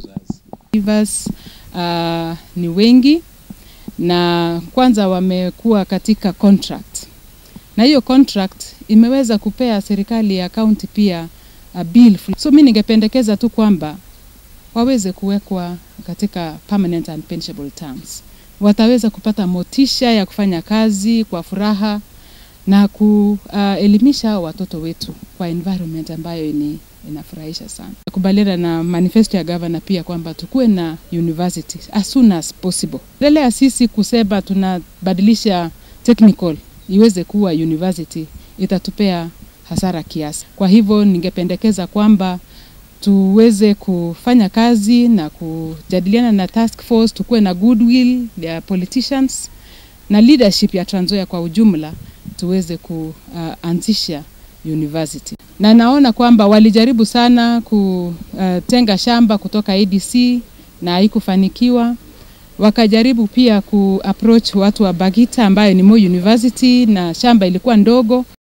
Caregivers ni wengi na kwanza wamekuwa katika contract. Na hiyo contract imeweza kupea serikali ya county pia bill. So mimi ningependekeza tu kwamba waweze kuwekwa katika permanent and pensionable terms. Wataweza kupata motisha ya kufanya kazi kwa furaha na kuelimisha watoto wetu kwa environment ambayo inafurahisha sana. Kubaliana na manifesto ya governor pia kwamba tukue na university as soon as possible. Lelea sisi kusema tunabadilisha technical iweze kuwa university itatupea hasara kiasi. Kwa hivyo ningependekeza kwamba tuweze kufanya kazi na kujadiliana na task force, tukue na goodwill ya politicians na leadership ya Trans Nzoia kwa ujumla, tuweze kuanzisha university. Na naona kwamba walijaribu sana kutenga shamba kutoka ADC na haikufanikiwa. Wakajaribu pia kuapproach watu wa Bagita ambayo ni Moi University na shamba ilikuwa ndogo.